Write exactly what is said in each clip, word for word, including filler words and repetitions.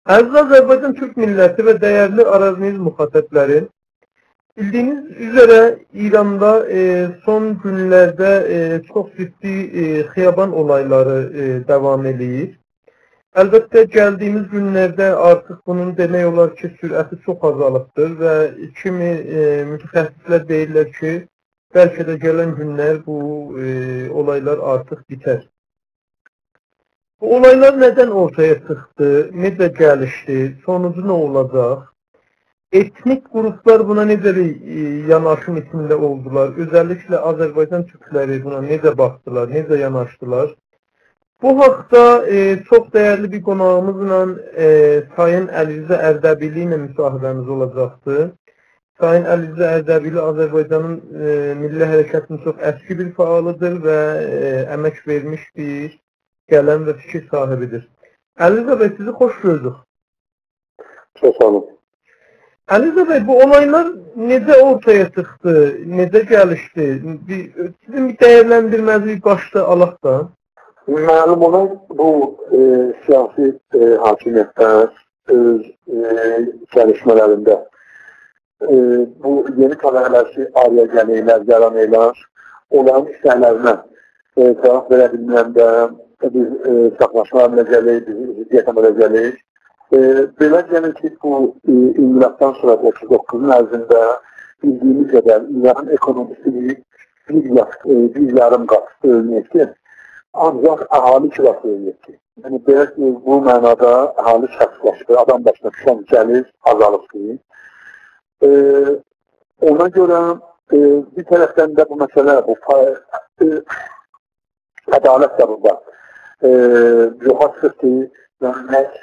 Əziz Azərbaycan Türk milləti və dəyərli Araziniz müxatəbləri, bildiyiniz üzrə İranda e, son günlərdə e, çox ciddi e, xiyaban olayları e, davam edir. Əlbəttə, gəldiyimiz günlərdə artıq bunun demək olar ki, sürəti çox azalıbdır və kimi e, mütəxəssislər deyirlər ki, bəlkə də gələn günlər bu e, olaylar artıq bitər. Bu olaylar nədən ortaya çıxdı, necə gəlişdi, sonucu nə olacaq? Etnik qruplar buna necə bir yanaşım içində oldular? Özəlliklə Azərbaycan türkləri buna necə baxdılar, necə yanaşdılar? Bu haqda e, çox dəyərli bir qonağımızla e, Sayın Əlizə Ərdəbili ilə müsahibəmiz olacaqdır. Sayın Əlizə Ərdəbili Azərbaycanın e, milli hərəkətinin çox əski bir faalıdır və e, əmək vermiş bir gələn və fikir sahibidir. Əlizə bəy, sizi xoş gördük. Çox sağ olun. Əlizə bəy, bu olaylar necə ortaya çıxdı, necə gəlişdi? Sizin bir dəyərləndirməzi bir başda alaq da. Məlum olan bu e, siyasi e, hakimiyyətlər öz e, gəlişmələrində e, bu yeni təbəqələr ki, araya gələklər, yaranaylar, onların istəklərinə e, cavab verə bilməyəndə biz e, saxlaşma əmələcəlik, biz ziddiyyət əmələcəlik. E, belə gəlir ki, bu e, İnqilabdan sonra otuz doqquzun ərzində bildiyimiz qədər İranın ekonomisi bir, e, bir yarım qat ölməyək ki, ancaq əhali kilası ölməyək ki. Yəni, belə ki, bu mənada əhali şəxsləşdir, adam başına düşən gəlir azalıqdır. E, ona görə e, bir tərəfdən də bu məsələ, bu e, ədalət də burada. Yoxa çıxır ki, dönmək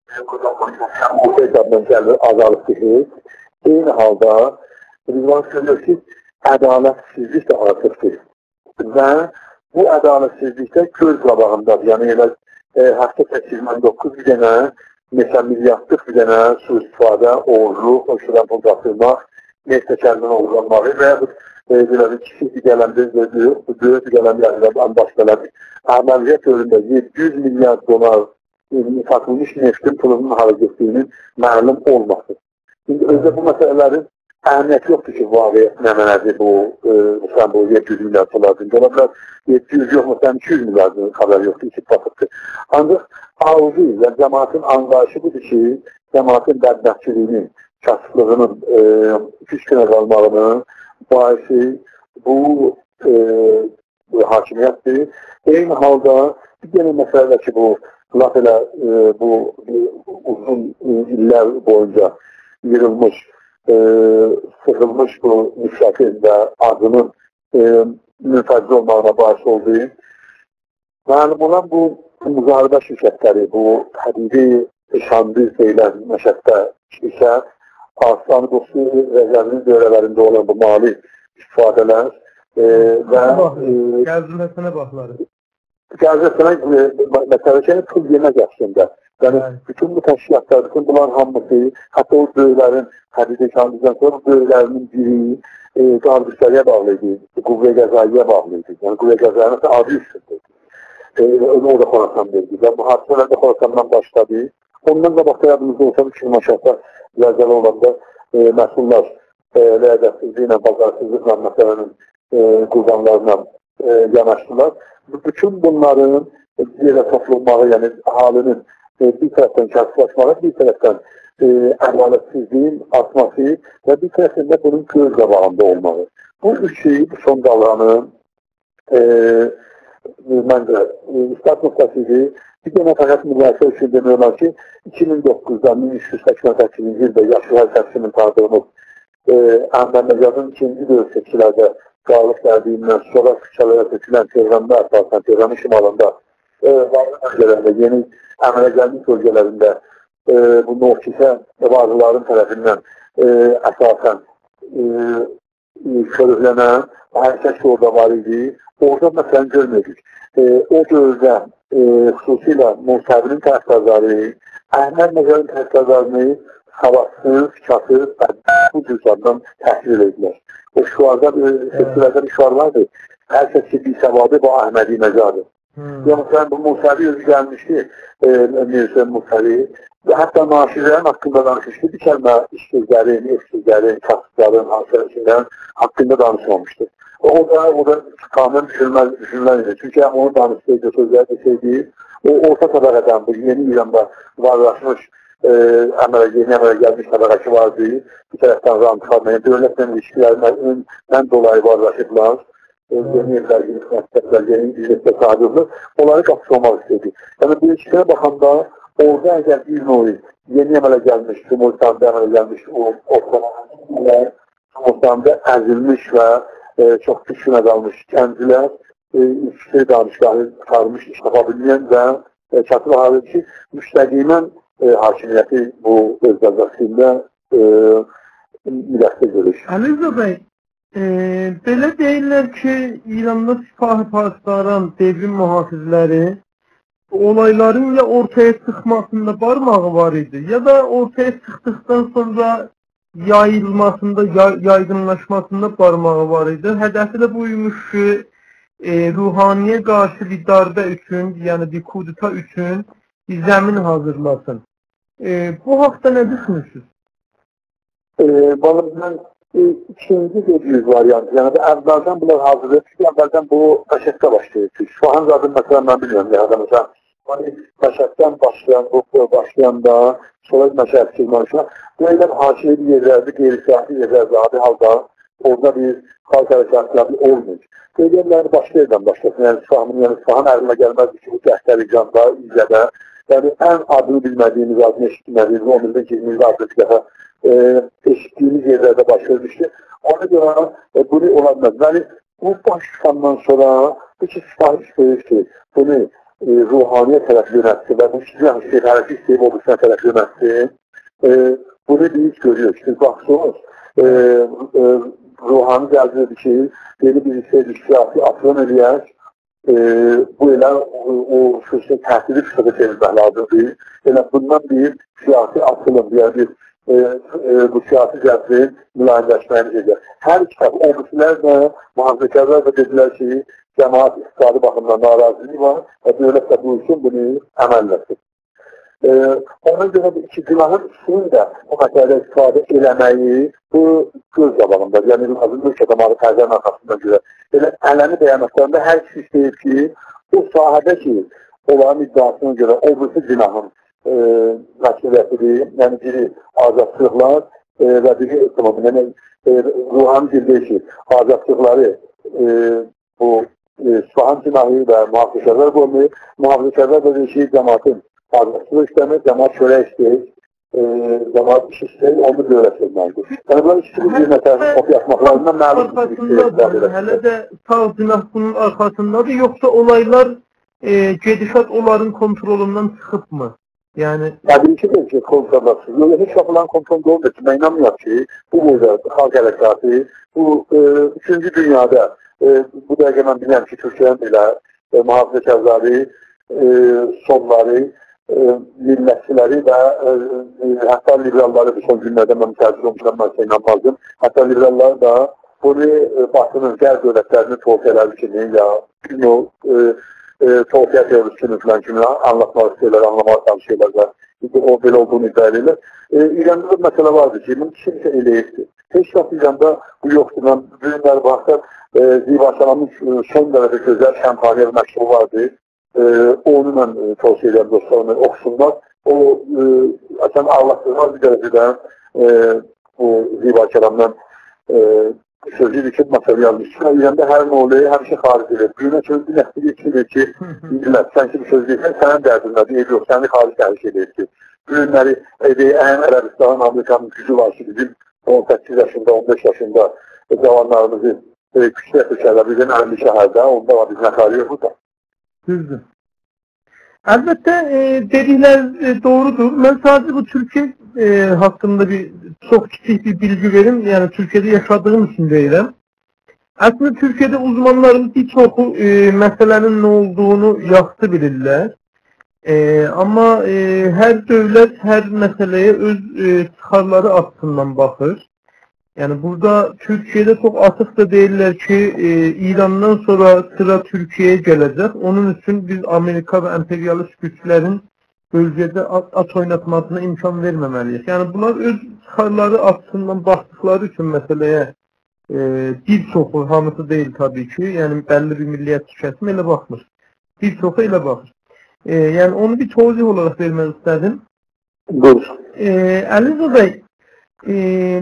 o hesabdan gəlir azalıqdır. Eyni halda Rizvan söylüyor ki, ədalətsizlik də artıqdır. Və bu ədalətsizlikdə göz qabağındadır. Yəni, elə e, həftə səkkiz min doqquz bir dənə, neçə milyardlıq bir dənə su istifadə, oğurluq, ölçüdən pul qatırmaq, mehtəkərindən oğurlanmağı və yaxud belə bir kiçik gələndir, böyük gələnlərdən başladı. Əməliyyat önündə yeddi yüz milyar dolar satılmış neftin pulunun hara getdiyinin məlum olması. Şimdi özdə bu məsələlərin əhəmiyyəti yoxdur ki, vaqiyyət nə mənədir bu, e, bu yeddi yüz milyar dolardır. Ola bilər yeddi yüz yox, məsələn iki yüz milyardır xəbər yoxdur, iki basıqdır. Ancaq algı, yəni cəmaatın anlayışı budur ki, cəmaatın bədbəxtçiliyinin, kasıblığının, e, gücünə qalmağının baisi bu e, hakimiyyətdir. Eyni halda bir genel məsələ ki, bu laf elə e, bu e, uzun e, illər boyunca yığılmış, e, sıxılmış bu nifrətin və adının e, müfəzzi olmağına baş olduğu. Məlum olan bu müzahirə şirkətləri, bu həqiqi şanlı deyilən məşəqdə isə Aslan dostu rəzəlinin dövrələrində olan bu mali istifadələr e, və Gəzilməsine baxları. Gəzilməsine məsələ ki, pul yemək əslində. Yəni, bütün bu təşkilatlar, bütün bunlar hamısı, hətta o dövrlərin həqiqi şanlıdan sonra dövrlərinin biri e, qardaşlarıya bağlıydı, Quvve Qəzaiyə bağlıydı. Yəni, Quvve Qəzaiyə məsələn adı üstündür. E, onu orada Xorasan verdi və bu hadisələr də Xorasandan başladı. Ondan da başqa yadımızda olsa bir kimi aşağıda ləzzəli olanda e, məsullar e, ləyəqətsizliklə, bazarsızlıqla məsələnin e, qurbanlarına e, yanaşdılar. Bütün bunların yerə toplunmağı, yəni əhalinin e, bir tərəfdən kəslaşmağı, bir tərəfdən e, ədalətsizliyin artması və bir tərəfdən də bunun göz qabağında olmağı. Bu üç şeyi, bu son davranın e, məncə e, istat nöqtəsidir. Bir dənə fəqət müqayisə üçün demək olar ki, iki min doqquzdan min üç yüz səksən səkkizinci ildə yaşlı hərəkətçinin tanıdığımız e, Əhməd Nəcadın ikinci dövr seçkilərdə qalıq gəldiyindən sonra küçələrə seçilən Tehran'da, əsasən Tehran'ın şimalında e, varlı bölgələrində, yeni əmələ gəlmiş bölgələrində e, bu Novkisə varlıların tərəfindən e, əsasən e, körüklənən hərəkət ki, orada var idi. Orada məsələn görmüyoruz. E, o dövrdə e, xüsusilə Musəvinin tərəfdarları, Əhməd Nəcadın tərəfdarlarını savadsız, kasız, bu cüzdandan təhsil edilər. O şuarda, seçkilərdə bir şuar vardır. Hər kəs ki, bir səvadı bu Əhmədi Nəcadır. Hmm. Yəni, bu Musəvi özü gəlmişdi, e, Mirsə Musəvi, və hətta naşirlərin haqqında danışmışdı. Bir kəlmə işsizlərin, işsizlərin, kasıtların, hasarəsindən haqqında danışmamışdı. O da, o da kanun düşünülmelidir. Çünki onu danışsaydı, sözlər deseydi, o orta təbəqədən bu yeni İranda varlaşmış, e, əmələ, yeni əmələ gəlmiş təbəqəsi vardı. Bir tərəfdən rantixanlıya, dövlətlə ilişkilərindən dolayı varlaşıblar. Yeni evlər, yeni məktəblər, yeni biznesdə sahibdir. Onları qapısı olmaq istəyirdi. Yəni, bu ilişkilərə baxanda, orada əgər bir növ yeni əmələ gəlmiş, Cumhurbaşqanlığı əmələ gəlmiş o ortalar, Cumhurbaşqanlığı əzilmiş və e, çox gücünə qalmış kəndilər, fikir e, danışqahı çıxarmış, iş tapa bilməyən və e, çatır halı ki, müstəqimən e, hakimiyyəti bu öz vəzifəsində e, müdaxilə görür. Əliza bəy, e, belə deyirlər ki, İranda sipahi pasdaran devrim mühafizləri olayların ya ortaya çıxmasında barmağı var idi, ya da ortaya çıxdıqdan sonra yayılmasında, yaygınlaşmasında barmağı var idi. Hədəfi də buymuş ki, e, ruhaniyə qarşı bir darbə üçün, yəni bir kudeta üçün bir zəmin hazırlasın. E, bu haqda nə düşünürsünüz? E, Bana mən e, ikinci dediğiniz varyant, yəni də əvvəldən bunlar hazırlayıb, çünki əvvəldən bu Məşəddə başlayır. Şuhan zaten məsələn mən bilmiyorum, ya da məsələn, hani Məşəddən başlayan, bu başlayanda, sonra Məşəd kilmanışına, böyle hakimiyeli yerlerde, qeyri-siyasi yerlerde adi halda orada bir xalq hərəkatları olmuyor. Böyleyenler başka yerden başlasın, yani İsfahanın, yani İsfahan ərinə gəlməzdir ki, bu Cəhtəlikcanda, İzlədə, yani en adını bilmediğimiz, adını eşitmediğimiz, on ildə yirmi adını bir dəfə e, eşittiğimiz yerlerde başlamıştı. Ona göre e, bunu olamaz. Yani bu başkandan sonra bu ki sipariş verir ki, bunu e, ruhaniye tərəf yönətsin və bu sizin hərəkət istəyib olursa tərəf yönətsin. E, bunu biz görüyoruz. Siz baxsınız, e, e, ruhani gəldirir ki, yeni bir seyirlik siyasi atılım eləyək, e, bu elə o, o sözün təhsili fırsatı çevirmək lazımdır. Elə bundan bir siyasi atılım, yəni bir e, e, bu siyasi cəbrin mülayimləşməyini edir. Hər kitab, omuzlər də, mühafizəkarlar da dedilər ki, cəmaat iqtisadi baxımdan narazılığı var və dövlət də bu üçün bunu əməlləsin. Ee, ona göre bu iki günahın ikisinin de bu məsələdə istifadə eləməyi bu göz qabağında, yəni lazımdır ki, adamları təzərin arxasında görə. Elə ələmi bəyanatlarında hər kişi istəyir ki, o sahədə ki, onların iddiasına görə o birisi günahın e, məsuliyyətidir, yəni biri azadlıqlar e, və biri ekonomi, yəni e, ruhani dildə ki, azadlıqları e, bu e, İsfahan cinahı və mühafizəkarlar qoymuyor, mühafizəkarlar da deyir ki, cəmatın azadlığı istəmir, cəmat çörək istəyir, e, cəmat iş istəyir, onu dövlət verməlidir. Yəni, bunlar ikisi bir məsələsini oxuyatmaqlarından məlum istəyir. Hələ də sağ cinah bunun arxasındadır, yoxsa olaylar, e, gedişat onların kontrolundan çıxıbmı? Yəni, təbii ki, deyil ki, kontrolatsız. Yox, heç yapılan kontrolda oldur ki, mən inanmıyorum ki, bu boyda xalq hərəkatı, bu e, üçüncü dünyada, e, bu dəqiqə mən bilirəm ki, Türkiyənin belə e, mühafizəkarları, e, sonları, e, millətçiləri və e, e, hətta liberalları bu son günlərdə mən təəssüf olmuşam, mən isə inanmazdım. Hətta liberallar da bunu e, Batının qərb dövlətlərini tofiyyələri kimi ya o e, e, tofiyyə teorisini falan kimi anlatmaq istəyirlər, anlamağa çalışıyorlar və o belə olduğunu iddia edirlər. E, İranda bir məsələ vardır ki, bunu kimsə eləyirdir. Heç vaxt İranda bu yoxdur. Mən bugünlər baxsam, e, Ziva Salamın son dərəcə gözəl şəmpaniyə məktubu vardır. E, onu mən e, tavsiyə edirəm dostlarına oxusunlar. O, e, sən ağlatdırmaz bir dərəcədən e, bu Ziva Salamdan e, sözü üçün məsələ yazmış. İranda hər nə oluyor, həmişə xaric edir. Bugünə söz bir nəfsi geçilir ki, deyirlər, sən ki bir söz deyirsən, sənin dərdinlədir, ev yox, səni xaric təhlük edir ki. Bugünləri ən Ərəbistanın, Amerikanın gücü var ki, bizim on səkkiz yaşında, on beş yaşında cavanlarımızı e, küçük etmişlərlə, bizim əlli şəhərdə, onda var, biz nəqaliyor burada. Düzdür. Əlbəttə, e, dediklər e, doğrudur. Mən sadəcə bu Türkiyə e, haqqında bir çox kiçik bir bilgi verim. Yəni, Türkiyədə yaşadığım üçün deyirəm. Əslində, Türkiyədə uzmanların bir çoxu e, məsələnin nə olduğunu yaxşı bilirlər. E, amma e, hər dövlət hər məsələyə öz e, çıxarları açısından baxır. Yəni, burada Türkiyədə çox açıq da deyirlər ki, e, İrandan sonra sıra Türkiyəyə gələcək. Onun üçün biz Amerika və emperyalist güclərin bölgədə at oynatmasına imkan verməməliyik. Yəni bunlar öz çıxarları açısından baxdıqları üçün məsələyə e, bir çoxu, hamısı deyil tabii ki, yəni bəlli bir milliyyət tükətimi elə baxmır. Bir çoxu elə baxır. E, yəni onu bir tozih olaraq vermək istədim. Buyur. E, Əliza bəy, e,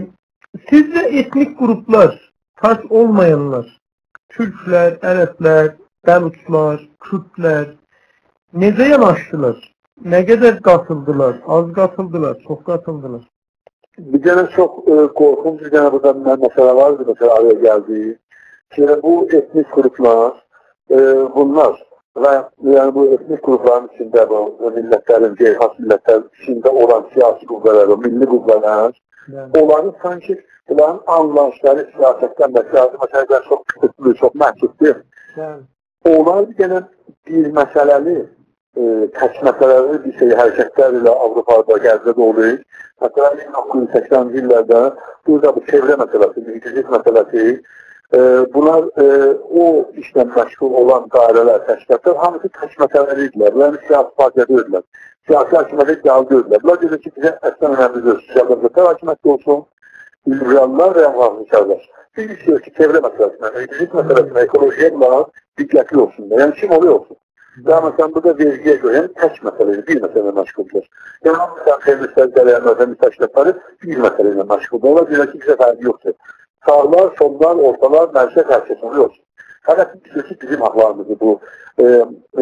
sizcə etnik qruplar, taç olmayanlar, Türklər, Ərəblər, Bəluçlar, Kürdlər necə yanaşdılar? Nə qədər qatıldılar? Az qatıldılar, çox qatıldılar. Bir dənə çox e, qorxunç bir dənə burada məsələ vardı, məsələ araya gəldi. Ki, bu etnik qruplar, e, bunlar və yəni bu etnik qrupların içində bu millətlərin, qeyri-xas millətlərin içində olan siyasi qüvvələr, milli qüvvələr, onların sanki bunların anlayışları siyasətdən və siyasi məsələlər çox kütüklü, çox məhkubdur. Onlar bir dənə bir məsələli tək məsələləri bir şey hərəkətlər ilə Avropada, Qərbdə də olur. Məsələn, min doqquz yüz səksənci illərdə burada bu çevrə məsələsi, mülkicilik məsələsi, e, bunlar e, o işlə məşğul olan dairələr, təşkilatlar hamısı tək məsələləri idilər. Yəni siyasi partiyada ödülər. Siyasi hakimiyyətə iddialı ödülər. Bunlar deyir ki, bizə əslən önemlidir. Sosial-demokratlar hakimiyyətdə olsun, liberallar və mühafizəkarlar. Bir istiyor ki, çevrə məsələsinə, mülkicilik məsələsinə, ekolojiyə bunlar diqqətli olsun. Yəni kim oluyor olsun. Ya mesela burada vergiye göre yani tək meseleyle bir meseleyle məşğuldur. Yani mesela feministler, dələyənlərdən müstəşkilatları bir meseleyle məşğuldur. Onlar deyir ki, bizə fərqi yoxdur. Sağlar, sollar, ortalar, mərkəz hər şey oluyor. Hələ ki, bizim haqlarımızdır bu e, e,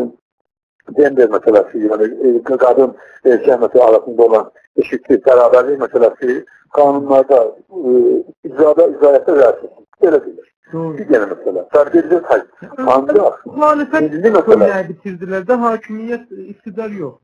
gender məsələsi, yəni e, qadın erkək məsələ arasında olan eşitlik, bərabərlik məsələsi qanunlarda, e, icrada, icrayətdə rəsəsin. Belə deyir. Bir dənə məsələ. Fərq edilir xəl. Ancaq muhalefət köməyə bitirdilər də hakimiyyət, iqtidar yox.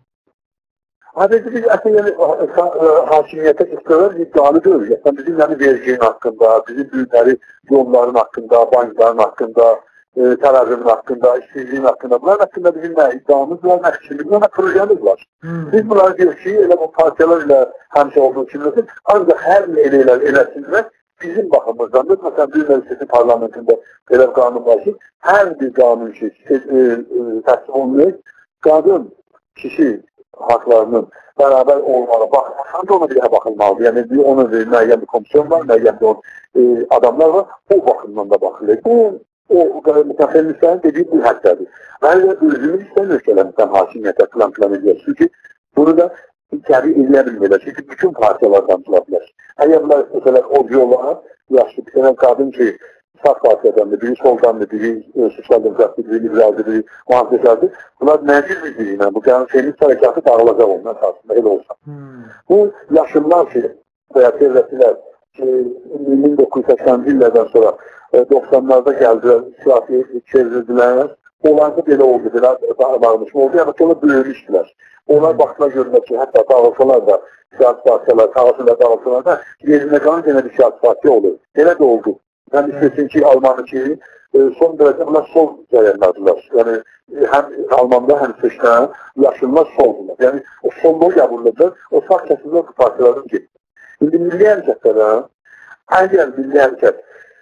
Adəti biz əslən hakimiyyətə iqtidar iddialı görürük. Yəni bizim yəni verginin haqqında, bizim büyükləri yolların haqqında, bankların haqqında, e, tərəzimin haqqında, işsizliyin haqqında, bunların haqqında bizim nə iddiamız var, nə fikrimiz var, nə projemiz var. Hmm. Biz bunları diyoruz ki, elə bu partiyalar ilə həmişə olduğu kimi ancaq hər nə eləyirlər, eləsinlər. Bizim baxımızdan da, məsələn, Dünya Üniversitesi parlamentində belə qanun var ki, hər bir qanun ki, təsdiq olunur, qadın, kişi haqlarının bərabər olmalı, baxılmalı da ona bir daha baxılmalıdır. Yəni, ona müəyyən bir komisyon var, müəyyən bir e, adamlar var, o baxımdan da baxılır. Bu, o, mütəxəlliflərin dediyi bu həddədir. Mən özümüz istəyən ölkələrimizdən hakimiyyətə plan plan ediyoruz. Çünki bunu da təbii edilə bilmirlər. Çünki bütün partiyalardan tula bilər. Əgər bunlar istəsələr o yola, yaşlı bir sənə qadın ki, sağ partiyadandır, biri soldandır, biri e, sosial-demokratdır, biri liberaldır, biri muhafizəkardır. Bunlar məcbur bir deyilmə. Bu yəni feminist hərəkatı dağılacaq onun əsasında, elə olsa. Hmm. Bu yaşlılar ki, veya devlətlər ki, min doqquz yüz səksənci illərdən sonra e, doxsanlarda gəldilər, siyasi çevirdilər. Onlar da belə oldu, belə dağılmışım oldu. Yəni sonra böyümüşdülər. Onlar baxtılar görünür ki, hətta dağılsalar da, siyasi partiyalar, sağlasınlar, dağılsalar da, yerində qalan yenə bir siyasi partiya olur. Elə də oldu. Yəni, istəsin ki, Almanı ki, son dərəcə bunlar sol cərəyanlardılar. Yəni, həm Almanda, həm seçdə yaşlılar soldular. Yəni, o solluğu qəbulludur, o sağ kəsimlər bu partiyalardan getdi. İndi milli hərəkətlərə, əgər milli hərəkət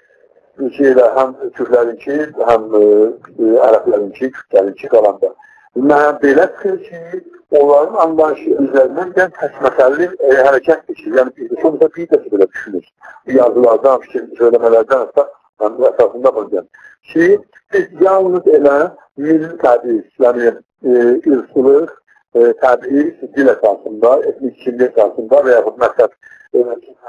şeylə, həm Türklərinki, həm Ərəblərinki, Kürdlərinki qalanda. Mən belə çıxır ki, onların anlayışı üzərindən gələn təsməsəlli e, hərəkətdir ki, yəni sonunda bir dəsə belə düşünür. Yazılardan, fikir söyləmələrdən hətta yəni, əsasında bulacağım. Ki, biz yalnız elə milli təbiiz, yəni e, ırslıq, e, təbiiz, dil əsasında, etnik kimlik əsasında və yaxud məsəl e,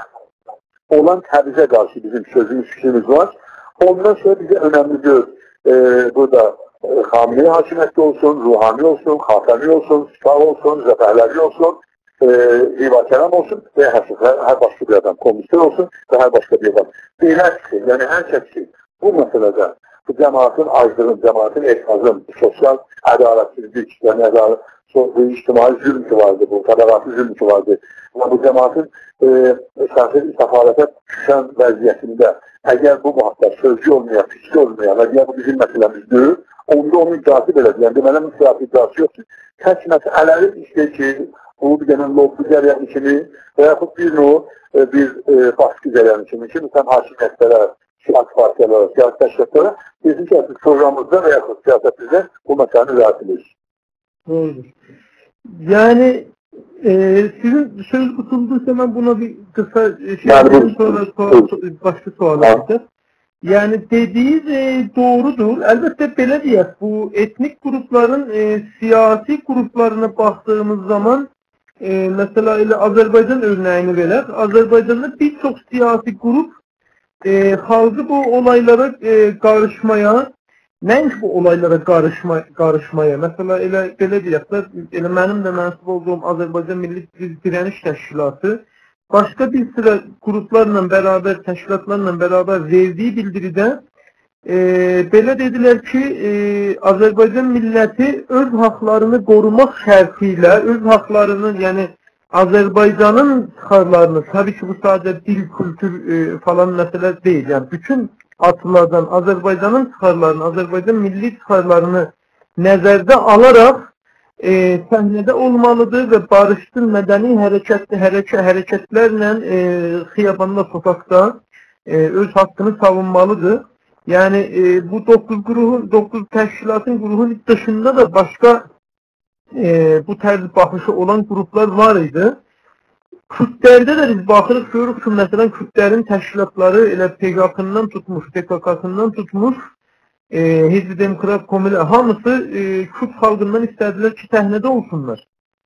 olan təbizə qarşı bizim sözümüz, fikrimiz var. Ondan sonra bizə önəmlidir e, burada e, Xamneyi hakimiyyətli olsun, Ruhani olsun, Xatəmi olsun, Sifar olsun, Zəfərləri olsun, e, Riva Kərəm olsun və hər, hər, hər başqa bir adam, komünistlər olsun və hər başqa bir adam. Belə ki, yəni hər kəs ki, bu məsələdə bu cəmaatın aclığın, cəmaatın etkazın, sosial ədalətsizlik, yəni ədalət, bu ictimai zülm ki vardı, bu təbəqatı zülm ki vardı. Və bu cəmaatın e, şəxsi səfalətə düşən vəziyyətində əgər bu vaxtda sözcü olmayan, fiziki olmayan, əgər bu bizim məsələmizdir, onda onun iddiası belədir. Yəni, deməli, bu siyasi iddiası yoxdur. Tək məsələləri istəyir ki, bu bir dənə lobby cəryanı kimi və yaxud bir növ, bir e, baskı cəryanı kimi ki, məsələn, hakimiyyətlərə, siyasi partiyalara, siyasi təşkilatlara bizim ki, programımızda və yaxud siyasətimizdə bu məsələni rəhat edirik. Doğrudur. Yani e, sizin söz tutulduysa ben buna bir kısa şey Yani yapayım, bu, sonra bu, so- başka sual alacağız. Yani dediğiniz e, doğrudur. Elbette belə deyək, bu etnik grupların e, siyasi gruplarına baktığımız zaman e, mesela ile Azerbaycan örneğini verək. Azerbaycan'da birçok siyasi grup e, halkı bu olaylara e, karışmaya, neymiş bu olaylara karışma, karışmaya? Mesela elə belə deyək də, elə mənim də mənsub olduğum Azərbaycan Milli Direniş Təşkilatı başka bir sıra gruplarla beraber, teşkilatlarla beraber verdiği bildiride e, belə dediler ki e, Azerbaycan milleti öz haklarını korumak şartıyla, öz haklarını yani Azerbaycan'ın çıkarlarını, tabii ki bu sadece dil, kültür e, falan mesele değil. Yani bütün atılardan Azerbaycan'ın çıkarlarını, Azerbaycan milli çıkarlarını nəzərdə alarak e, səhnədə olmalıdır və barışçıl mədəni hərəkət, hərəkət, hərəkətlərlə e, xiyabanda, sokakta e, öz hakkını savunmalıdır. Yani e, bu dokuz grubun, dokuz təşkilatın grubun dışında da başka e, bu tərz baxışı olan gruplar var idi. Kürtlərdə də biz baxırıq, görürük ki, məsələn, Kürtlərin təşkilatları elə P K K-ndan tutmuş, P K K-sından tutmuş, e, Hizb-i Demokrat Komili, hamısı e, Kürt xalqından istədilər ki, səhnədə olsunlar.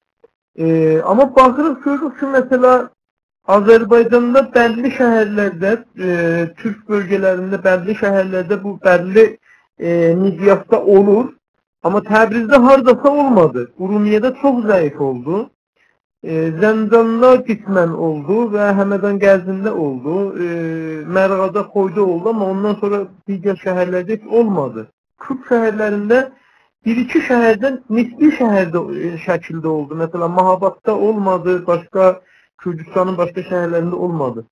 E, amma baxırıq, görürük ki, mesela Azərbaycanda bəlli şəhərlərdə, e, Türk bölgelərində, bəlli şəhərlərdə bu bəlli e, miqyasda olur. Amma Təbrizdə hardasa olmadı. Urumiyədə çox zəif oldu. E, Zəncanda qismən oldu və Həmədan Qəzvində oldu. E, Mərğada, Xoyda oldu, amma ondan sonra digər şəhərlərdə heç olmadı. Kürt şəhərlərində bir-iki şəhərdən nisbi şəhərdə e, şəkildə oldu. Məsələn, Mahabadda olmadı, başqa Kürdistanın başqa şəhərlərində olmadı.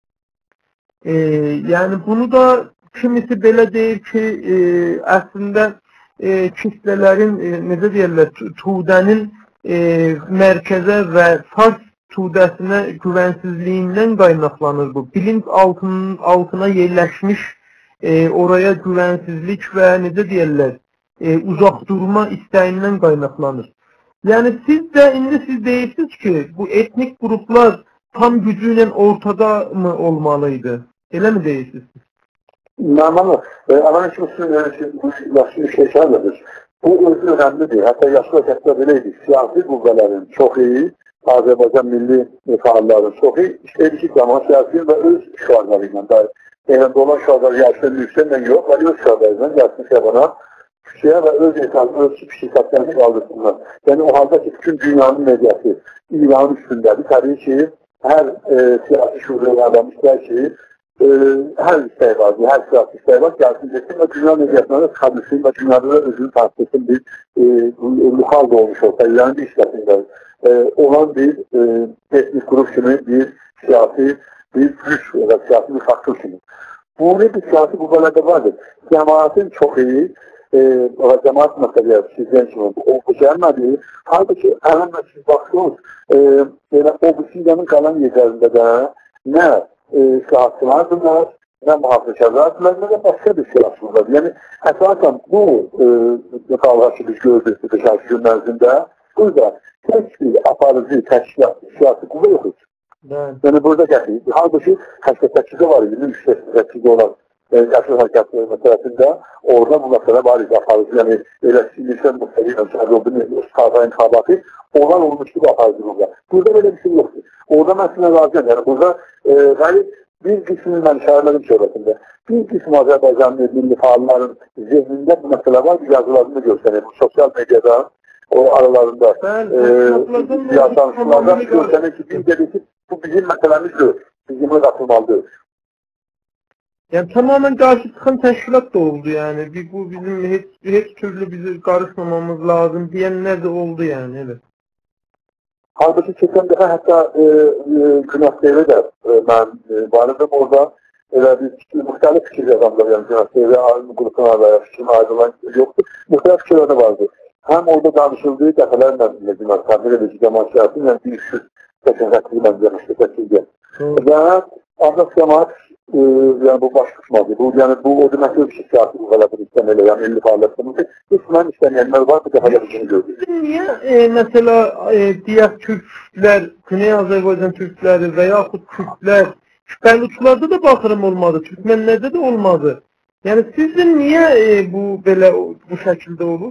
E, yəni bunu da kimisi belə deyir ki, e, əslində e, kitlələrin, e, necə deyirlər, Tudənin e, mərkəzə və Fars Tudəsinə güvənsizliyindən qaynaqlanır bu. Bilinç altının, altına yerləşmiş e, oraya güvənsizlik və necə deyirlər, e, uzaq durma istəyindən qaynaqlanır. Yani siz de, indi siz deyirsiniz ki, bu etnik gruplar tam gücüyle ortada mı olmalıydı? Elə mi deyirsiniz? Normal. E, ama hiç yaşlı bir şey çağırmıyoruz. Bu özü önemlidir. Hatta yaşlı hareketler böyleydi. Siyasi qüvvələrin çok iyi, Azerbaycan milli faalların çok iyi, işlediği zaman siyasi ve öz şuarlarıyla da elinde olan şuarları yaşlı yükselmen yok, hani öz şuarlarıyla yaşlı şuarlarına Türkiye ve öz insan, öz şirketlerini kaldırsınlar. Yani o halde ki bütün dünyanın medyası İran'ın üstündedir. Tabii ki her e, siyasi şubelerden ister ki e, her isteği var, her siyasi isteği var. Gelsin desin ve dünya medyasına da çıkabilsin ve dünyada da özünü tartışsın bir e, lokal da olmuş olsa, yani bir işletmede e, olan bir e, etnik grup kimi, bir siyasi bir güç ya da siyasi bir faktör kimi. Bu ne bir siyasi gruplarda vardır. Cemaatin çok iyi, Ee, cemaat meselesi sizden için oldu. O gelmedi. Halbuki hemen siz bakıyorsunuz, e, o Sirya'nın kalan yerlerinde de ne e, siyasilerdiler, ne muhafızkarlardiler, ne de başka bir siyasiler. Yani esasen bu e, kavgası biz gördük dışarı günlerinde, burada tek bir aparıcı, teşkilat, siyasi kuvvet yokuz. Evet. Yani burada geldi. Halbuki seksen sekizde var, yüz sekizde olan yaşlı harekatları meselesinde orada bu mesele var idi aparıcı. Yani elə sinirsən bu seviyyən Cəbrobin Skarda intihabatı olan olmuşdu bu aparıcı burada. Burada böyle bir şey yoktu. Orada mesela razıyım. Yani burada e, yani bir kısmı ben şehirlerin şöhretinde, bir kısmı Azerbaycan milli faalların zihninde bu mesele var. Bir yazılarını gösterir. Bu sosyal medyada o aralarında siyasançılardan e, gösterir ki bir dedi ki bu bizim meselemizdir. Bizimle katılmalıdır. Yani tamamen karşı çıkan teşkilat da oldu yani. Bir, bu bizim hiç, hiç türlü bizi karışmamamız lazım diyenler de oldu yani, evet. Halbuki geçen defa hatta e, e, Günah Devre de e, ben e, vardım orada. Öyle bir fikir, muhtelif fikir adamlar yani Günah Devre grupuna da fikrim ayrılan yoktu. Muhtelif fikirler de vardı. Hem orada danışıldığı defalarla Günah Devre ve cemaat siyasının yani bir üç yüz seksen sekiz ben demiştim. Ve Adas Cemaat e, yani bu baş tutmadı. Bu, yani bu o demek yok ki siyasi qüvvələrin istəməli, yəni milli fəaliyyətimiz. İsmen istəməyənlər var, bu defa da bizim gördük. Niye e, mesela e, diğer Türkler, Güney Azerbaycan Türkleri ve yaxud Türkler, şüphəli da baxırım olmadı, Türkmenlerde de olmadı. Yani sizin niye e, bu belə bu şekilde olur?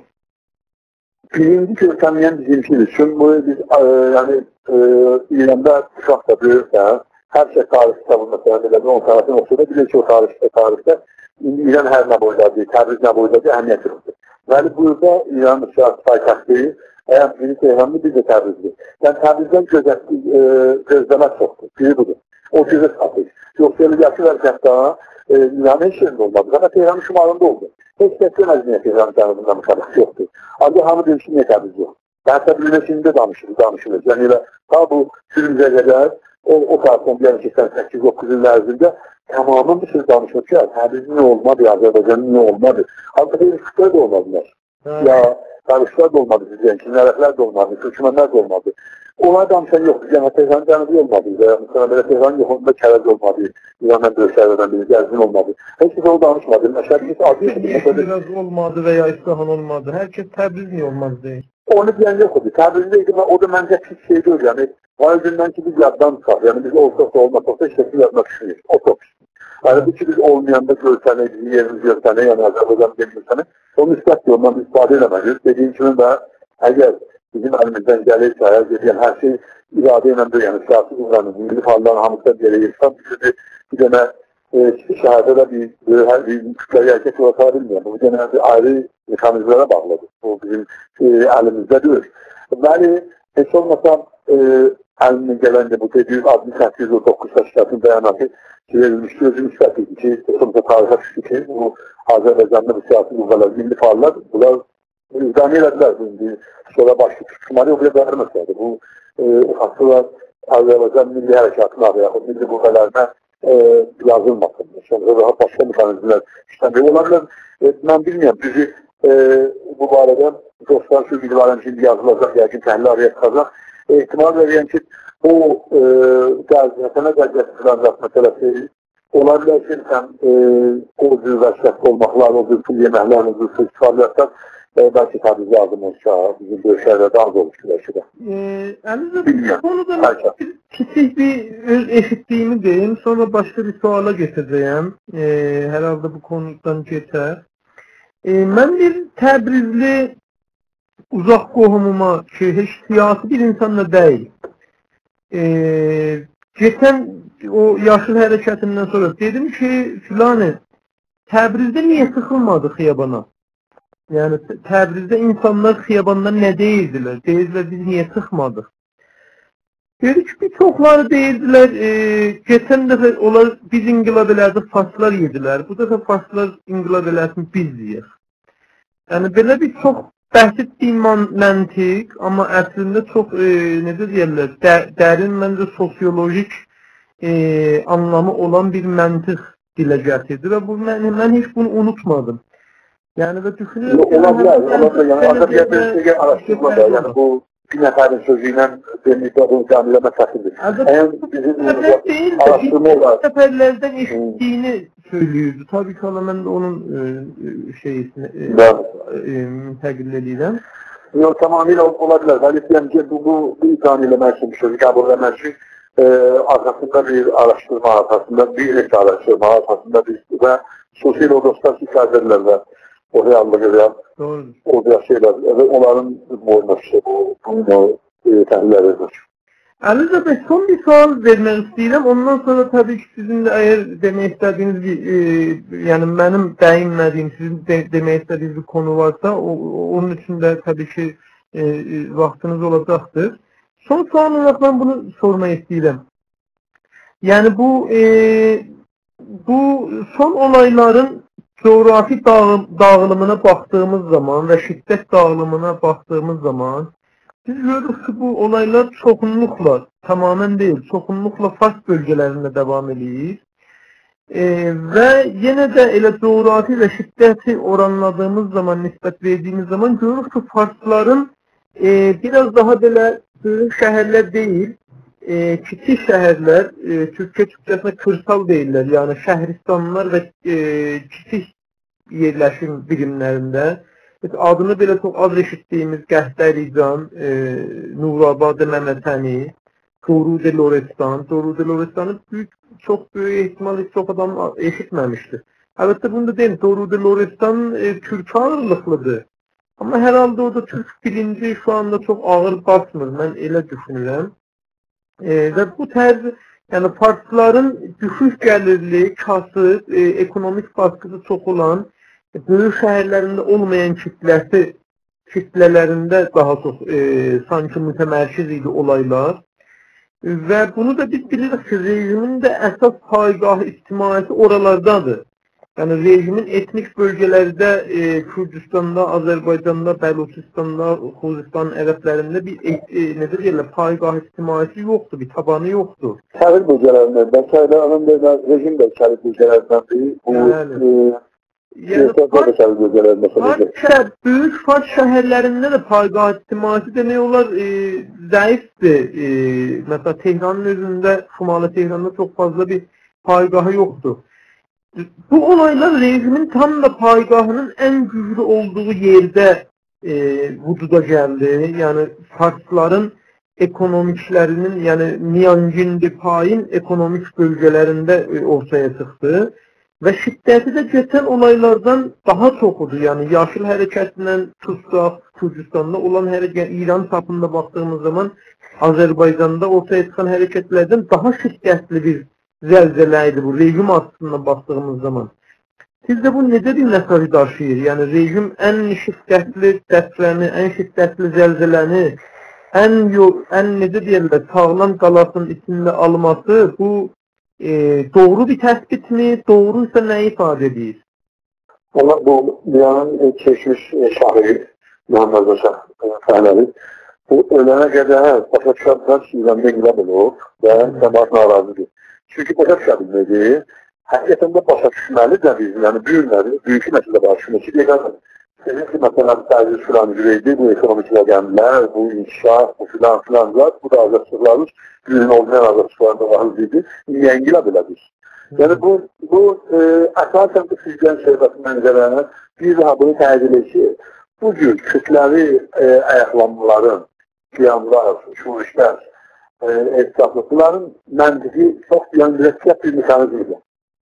Birinci görsənləyən bizimkidir. Çünkü bu biz e, yani e, İran'da uşaq da böyürsə, her şey tarih kitabında mesela on tarihten oxuda bilir ki o tarihte tarihte İran her ne boydadır, Təbriz ne boydadır, əhəmiyyət yoxdur. Yani burada İran'ın siyasi paytaxtı, eğer biri Tehranlı, bir de Təbrizli. Yani Təbrizdən e, gözləmək çoxdur. Biri budur. O gözə satır. Yoksa eləcəsi vəziyyətdə e, İran'ın heç yerində olmadı. Zaten Tehran'ın şumarında oldu. Heç kəs deməz niyə Tehran'ın cənubunda müşabəsi yoxdur. Ancaq hamı demiş ki, niyə Təbriz yox? Hətta bilinəsində danışılır, danışılır. Yəni elə ta bu sürümcə qədər o, o taraftan yəni səksən səkkiz doqquz il ərzində tamamı bir söz danışılır ki, Təbrizin nə olmadı, Azərbaycanın nə olmadı. Halbuki Türklər də olmadılar. Ya Qarışlar da olmadı, Kinlərəklər də olmadı, Türkmenlər də olmadı. Onlar danışan yoxdur. Yəni Tehran cənubi olmadı. Mesela belə Tehran yox, onda Kərəz olmadı. İran'dan döyüşlərdən biri, Gəzvin olmadı. Heç bir o danışmadı. Məşəbimiz adı yoxdur. Biraz olmadı veya İsfahan olmadı. Herkes Təbriz niye olmaz değil. Onu diyen yoxdur. Təbrizdeydi və o da məncə pis şey deyil. Yəni var gündən ki biz yaddan çıxaq. Yəni biz olsaq da olmasaq da işte yadına düşürük. O çok pis. Yani bu ki biz olmayanda görsənə, bizim yerimiz görsənə, yəni Azərbaycan görsənə, onun ispat yolundan istifadə eləməliyik. Dediğim kimi də əgər bizim əlimizdən gəlirsə, yəni hər şey iradə ilə deyil, yəni siyasi qüvvənin, milli fəalların hamısı da yerəyirsə, bir, bir dənə e, şəhərdə də bir, bir, hər bir kütləri hərəkət yola bilməyəm. Bu dənə bir ayrı mekanizmlərə bağlıdır. Bu bizim e, əlimizdə deyil. Bəli, heç olmasa e, əlimdən gələn də bu dediğimiz altmış səkkiz yüz doqquz təşkilatın bəyanatı ki, verilmişdir, özü müsbət idi ki, sonunda tarixə düşdü ki, bu Azərbaycanda bu siyasi qüvvələr, milli fəallar, bunlar İzdami elədilər. Sonra başlı tutuşmalı o bile verməsəydi. Bu e, ufaqlılar Azərbaycan milli hərəkatına və yaxud milli qüvvələrinə e, yazılmasın. Sonra daha başqa mekanizmlər işləmir. Onlarla e, mən bilmirəm, bizi e, bu barədə dostlar şu bilgilərin şimdi yazılacaq, yəqin təhlil araya çıxacaq. E, ehtimal verəyəm ki, o e, qəziyyətənə qəziyyətlərin məsələsi onlarla ki, sən e, o cür vəşqətli olmaqlar, o cür pul yeməklər, o cür pul çıxarlarsan, e, belki tabi lazım olsa, bizim dövüşlərdə daha zor olur belki de. Əliz, konuda kiçik bir öz eşitdiyimi deyim, sonra başka bir suala getireceğim. E, herhalde bu konudan geçer. E, mən bir Təbrizli uzaq qohumuma ki, heç siyasi bir insanla deyil. E, geçen o yaşıl hərəkətindən sonra dedim ki, filanı, Təbrizdə niye sıxılmadı xiyabana? Yani Təbrizdə insanlar xiyabanda ne deyirdiler? Deyirdiler biz niye sıxmadıq? Dedi ki, bir çoxları deyirdiler, e, geçen dəfə onlar biz inqilab elədik, farslar yediler. Bu dəfə farslar inqilab eləsin biz yiyək. Yani belə bir çox bəsit bir məntiq, amma əslində çox, e, necə deyirlər, də, dərin məncə sosiolojik e, anlamı olan bir məntiq dilə gətirdi və bu, mən, mən heç bunu unutmadım. Yani ve düşünüyorum ki... Olabilir, olabilir. Yani Azərbaycan bir şey araştırmada, yani bu bir nəfərin sözüyle deməkdə bunu camiləmə çətindir. Eğer bizim araştırma olarak... Səfərlərdən eşitdiyini söylüyordu. Tabii ki mən de onun e, şeyisini e, müntəqil edirəm. Yok, tamamıyla olabilir. Ben istəyəm ki, bu, bu bir camiləmək üçün, bir sözü qəbul eləmək üçün e, arkasında bir araştırma, arkasında bir ilk araştırma, arkasında bir ve sosyal odoslar ifadələr və o reallığı veya o da şeyler, evet, onların boyuna şey, bu, bunu e, təhlillər edilir. Əliz Bey, son bir sual vermək istəyirəm. Ondan sonra tabii ki sizin de eğer demək istədiyiniz bir, e, yani benim değinmediğim, sizin de, demək istədiyiniz bir konu varsa, o, onun için de tabii ki e, vaktiniz olacaktır. Son sual olarak ben bunu sormak istəyirəm. Yani bu e, bu son olayların coğrafi dağ, dağılımına baktığımız zaman ve şiddet dağılımına baktığımız zaman biz görürük ki bu olaylar çoxunluqla, tamamen değil, çoxunluqla Fars bölgelerinde devam ediyor. Ee, ve yine de elə coğrafi ve şiddeti oranladığımız zaman, nispət verdiğimiz zaman görürük ki Farsların e, biraz daha belə böyük şəhərlər değil, e, kiçik şəhərlər, e, Türkiyə Türkçəsində kırsal deyirlər, yəni şəhristanlar və e, kiçik yerləşim birimlərində adını belə çox az eşitdiyimiz Qəhtərican, e, Nurabad, Məmətəni, Dorud Lorestan, Dorud Lorestan'ı büyük, çok büyük ihtimalle çok adam eşitmemiştir. Əlbəttə bunu da deyim, Dorud Lorestan e, Türk ağırlıqlıdır. Amma hər halda o da Türk bilinci şu anda çox ağır basmır, mən elə düşünürəm. E, və bu tərz, yəni partilərin düşük gəlirli, kasıb, e, ekonomik baskısı çox olan, e, böyük şəhərlərində olmayan kitləsi, kitlələrində daha çox e, sanki mütəmərkiz idi olaylar. Və bunu da biz bilirik ki, rejimin də əsas paygahı ictimaiyyəti oralardadır. Yəni rejimin etnik bölgələrdə, e, Kürdistanda, Azərbaycanda, Bəluçistanda, Xuzistan ərəblərində bir e, e, nedir deyirlər, paygahı ictimaiyyəti yoxdur, bir tabanı yoxdur. Şəhər bölgələrindən, bəlkə də rejim də şəhər bölgələrindən bu Yəni, şəhər, böyük Fars şəhərlərində də paygah ictimaiyyəti demək olar e, zəifdir. E, məsələn, Tehranın özündə, Şimali Tehranda çox fazla bir paygahı yoxdur. Bu olaylar rejimin tam da paygahının ən güclü olduğu yerdə e, vücuda gəldi. Yəni, Farsların ekonomiklərinin, yəni Miyancindi payın ekonomik bölgələrində e, ortaya çıxdı. Və şiddəti də geçən olaylardan daha çoxudur. Yəni Yaşıl hərəkətindən tutaq, Kürdistanda olan hərəkət, İran çapında baxdığımız zaman Azərbaycanda ortaya çıxan hərəkətlərdən daha şiddətli bir zəlzələ idi bu, rejim aslında baxdığımız zaman. Sizdə bu necə bir mesajı daşıyır? Yəni rejim ən şiddətli dəfrəni, ən şiddətli zəlzələni, ən, ən necə deyirlər, sağlam qalasının içində alması bu E, doğru bir tespit mi? Doğruysa ne ifade edir? Ama bu dünyanın e, geçmiş e, şahı Muhammed Paşa e, Fəhləvi bu ölene kadar başa çıkartlar İran'da İran olur ve cemaat narazıdır. Çünkü başa çıkartılmadı. Hakikaten de başa düşmeli de biz, yani büyünleri, büyük mesele başa düşmesi değil. Sizin ki mesela Terzi Şuran Cüreydi, bu ekonomikler geldiler, bu inşaat, bu filan filanlar, bu da azatçılarımız, günün olmayan azatçılarında var idi, yengil abilədir. Yani bu, bu e, əsasən bu sizdən söhbəti mənzərəyə bir daha bunu təhdil ki, bu cür kütləvi e, ayaqlanmaların, qiyamlar, şurişlər, e, etkaflıqların məntiqi çox yöndürətkət bir mekanizmdir.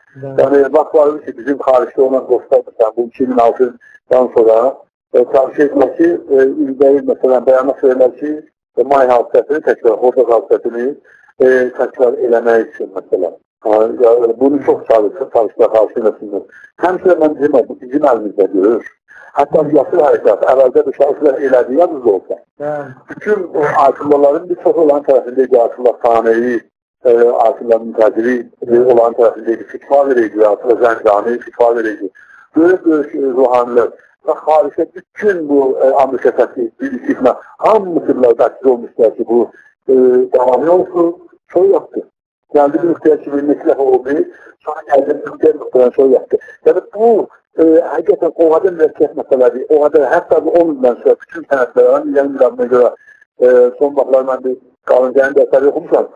Yani baklarımız ki bizim xaricdə olan dostlar mesela bu iki bin altıdan sonra e, tavsiye etmek ki e, ilgili mesela beyana söyler ki e, may hadisəsini tekrar, Hordak hadisəsini e, tekrar eləmək için mesela. Yani, bunu çok çalışır, çalışma karşılasınlar. Həmçə mən bizim, bizim əlimizdə görür. Hatta Yaşıl hərəkatı əvvəldə bu şahıslar elədiyi yazılı olsa. Bütün o Atıllarların bir çox olan tərəfindəki Atıllar Taneyi, Atılların tədiri olan tərəfindəki fitva vereydi, Atıllar Zəncani fitva vereydi. Böyle böyle ruhanilər ve xaricdə bütün bu Amerika səsi birliklə hamısıyla dəstək olmuşlar ki bu e, devamı olsun, çok yaptı. Geldi bir noktaya çevrilmesiyle oldu, sonra geldi bir noktaya noktadan sonra yaptı. Yani bu e, hakikaten o kadar mürekkep meseleleri, o kadar hatta bu on yıldan sonra bütün senetlerin ileri miradına göre e, son baklar ben bir Kalıncayan dersleri okumuşam.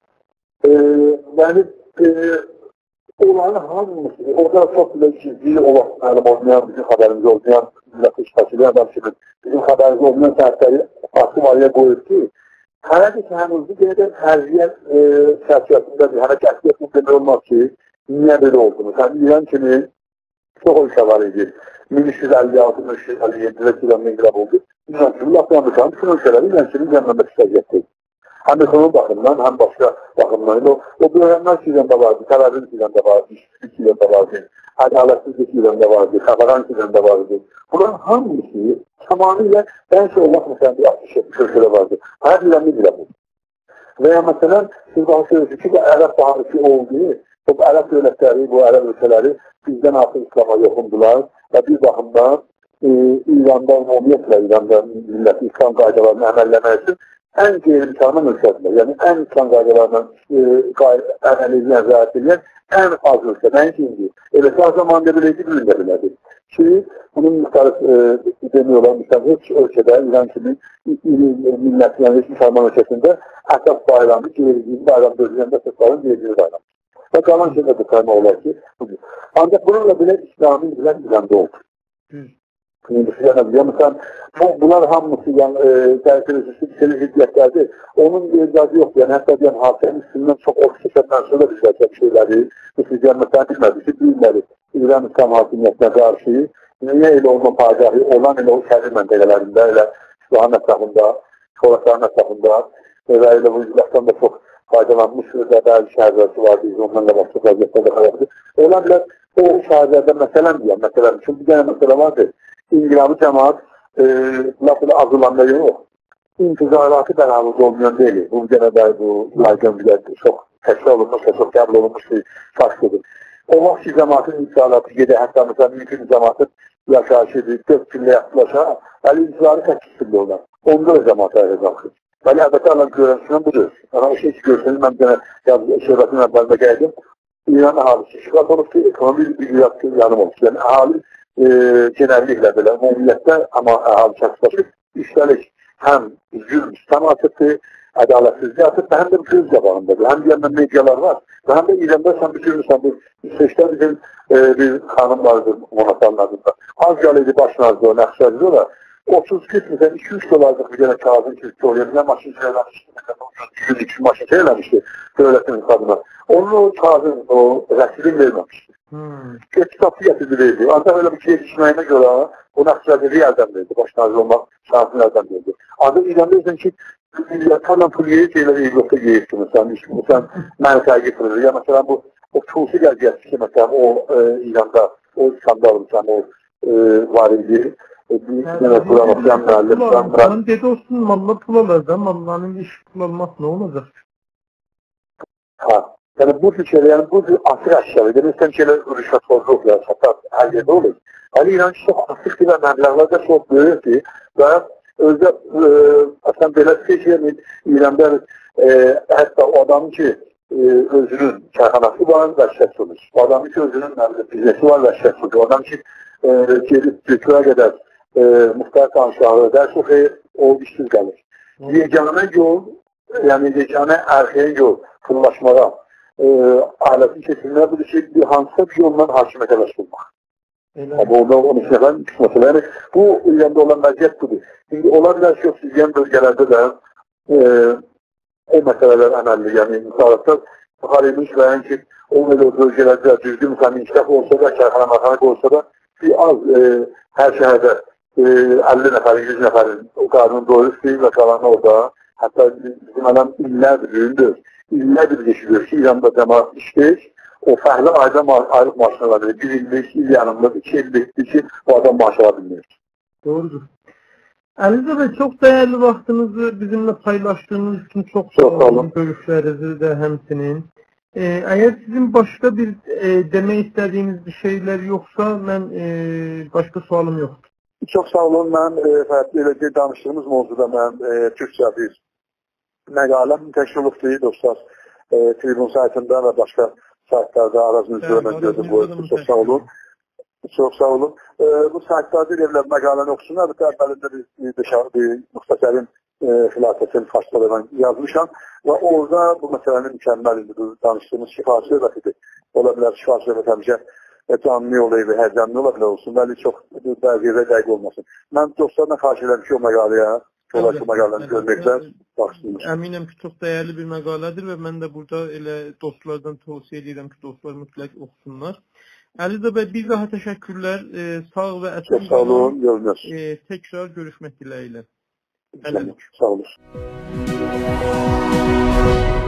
E, yani e, olanın hamısı, orada çok bile çizdiği olasılıklarım olmayan, bizim haberimiz olmayan, milleti iştaşılayan adam şimdi bizim haberimiz olmayan sertleri aklım araya koyup ki Karadaki hemuzlu yeniden terziyen e, çerçevesinde bir hareketli bir olmaz ki niye böyle olduğunu. Yani İran kimi çok ülke var idi. bin üç yüz elli altı bin üç yüz elli yedi'de kilometre inqilab oldu. İran kimi Afganistan bütün ülkeleri İran kimi cənnəmə istəyəcəkdir. Hem ekonomi bakımdan hem başka bakımdan. O, o bölümler İran'da vardı, terörün İran'da vardı, işsizlik İran'da vardı, adaletsizlik İran'da vardı, kafaran İran'da vardı. Bunların hamısı tamamıyla en şey olmak mesela bir altmış yetmiş ülkede vardı. Her İran'da İran oldu. Veya mesela siz bahsediyorsunuz ki bu Arap baharısı olduğu, bu Arap devletleri, bu Arap ülkeleri bizden artık İslam'a yokundular ve bir bakımdan e, İran'da umumiyetle İran'da millet İslam qaydalarını əməlləmək için en geri-imkanı ülkədir. Yani en İslam qaydalarından e, əməl edilən, zərat edilən en az ülke. Ben şimdi, evet o zaman da bileydi, bugün de bileydi. Ki bunun miktarı e, demiyorlar, mesela hiç ölçüde İran kimi millet, yani hiç Müslüman ülkesinde əsas bayramı, qeyri-dini bayram dözüləndə əsasların qeyri-dini bayram. Və qalan şeydə də saymaq olar ki, budur. Ancaq bununla belə İslam'ın bilən bilən də oldu. Məsələn, bunlar hamısı, yəni, dərsi hiddiyyətlərdir. Onun icazı yoxdur. Yəni, hətta deyən, hadisənin üstündən çox oxşuşətdən sonra bizlərcə şeyləri, sizləyən məsələn bilmədi ki, bilmədi. İran İslam hakimiyyətinə qarşı, niyə elə onun paydahi olan elə o şəhər məntəqələrində, elə İslam ətrafında, Xorasların ətrafında və elə bu izləkdən də çox faydalanmış və bəzi şəhərlərsi vardı, ondan da başqa vəziyyətdə də xayaqdır. Ola bilər, o şəhərlərdə məsələn deyəm, məsələn, çünki bir dənə məsələ vardır. İnqilabı cəmaat laf ilə azılanda yox, intizaratı bərabər olmayan deyil. Bu gənə də bu laygın bilə çox təşkil olunmuş və çox qəbul olunmuş bir faktdır. O vaxt ki, cəmaatın intizaratı gedir, hətta məsələn, mümkün cəmaatın yaşayışıdır, dörd günlə yaxınlaşa, əli intizarı təklifli olar. Onda da cəmaat ayrı qalxır. Bəli, əlbəttə Allah görüntüsünün budur. Yəni, o şey ki, görsünün, mən gənə şöhbətin əvvəlində gəldim, İran əhalisi işğal olub ki, ekonomi bir yanım olmuş. Yəni, əhali genəlliklə belə, ümumiyyətdə, amma əhali şəxslaşıb, üstəlik həm zülm, istəmatıdır, ədalətsizlik atıb və həm də göz qabağındadır. Həm deyəndə medialar var və həm də İranda sən bütürmüsən, bu seçdə bizim bir xanım vardır, Monatanın adında. Az gəliydi baş nazdı o, nəxşədir o da. otuz kırk məsələn, iki üç dolarlıq bir dənə kağızın ki, oraya maşın şeyləmişdi, yüz iki maşın şeyləmişdi dövlətin qadına. Onun o kağızın, o rəsidini verməmişdi. Ki, kitabı gətirdi verdi. Ancaq öyle bir şey yetişməyinə görə o nəxşədir əldən verdi, baş nazır olmaq şansını əldən verdi. Ancaq İranda özün ki, milyarlarla pul yeyir şeyləri Evropda yeyirdi, məsələn, məsələn, mənfəyə getirir. Ya məsələn, bu o tulsi gəlgəsi ki, məsələn, o İranda, o skandal, məsələn, o var idi. Malların dedi olsun, mallar pul alacaq, malların iş pul almaz, nə olacaq? Ha, yəni bu tür şeylər, yəni bu tür asır əşyalı, demişsən ki, rüşvətxorluq ya, satat, hər yerdə olur. Hələ İran ki, çox asıqdır və məbləğlər də çox böyükdür və özdə, əslən, belə şey, İranda hətta o adam ki, özünün çayxanası var və şəhs olur. O adam ki, özünün biznesi var və şəhs olur. O adam ki, gelip götürə qədər muhtar tanışları der, çox xeyir, o işsiz qalır. Yeganə yol, yəni yeganə ərxəyə yol, fırlaşmağa, ailəsin kesinliklə budur ki, bir hansısa bir yoldan hakimiyyətə vəsb olmaq. Ama orada onu işləyən üç məsələ. Yəni, bu İranda olan vəziyyət budur. Şimdi ola bilər ki, oksijen bölgələrdə də o məsələlər əməlli, yəni insanlıqlar xaribmiş və yəni ki, o bölgələrdə düzgün müsəmin işləf olsa da, kərxana məxanıq olsa da, bir az hər şəhərdə əlli nəfərin, yüz nəfərin o qarnını doyurur və qalanı orada. Hətta bizim adam illərdir, üründür. İllərdir geçiriyor ki, İranda cəmaat işləyir. O fəhlə ayda ayrıq maaş alabilir. Bir illik, il yanımlıdır, iki illikdir ki, o adam maaş alabilir. Doğrudur. Əlinizə bəy, çox dəyərli vaxtınızı bizimlə paylaşdığınız üçün çox sağ olun. Görüşlərinizi də həmsinin. Ee, eğer sizin başka bir e, demek istediğiniz bir şeyler yoksa ben e, başka sualım yok. Çok sağ olun. Ben e, danıştığımız mevzuda ben e, Türkçe bir məqaləm təşkil olubdur dostlar. E, Tribun saytında ve başka saytlarda arazınızı görmən gördüm. Bu çok sağ olun. Çok sağ olun. E, bu saytlarda evlər məqaləni oxusunlar. Əvvəlində bir dışarı bir müxtəsərin e, xilafətin faşlarından yazmışam. Ve orada bu meselenin mükemmeliydi. Bu danıştığımız şifaçı öğretidir. Ola bilər şifaçı öğret həmişə canlı olayı və hərcəmli ola bilər olsun. Bəli çox bəzi yerdə dəqiq olmasın. Mən dostlarına xahiş edirəm ki, o məqaləyə, olayı məqaləni görməkdən baxsınlar. Əminəm ki, çox dəyərli bir məqalədir və mən də burada elə dostlardan tövsiyə edirəm ki, dostlar mütləq oxusunlar. Əlidə bəy, bir daha təşəkkürlər. E, sağ və əsən qalın. Sağ olun, görünür. E, tekrar görüşmək diləyilə. Sağ olun.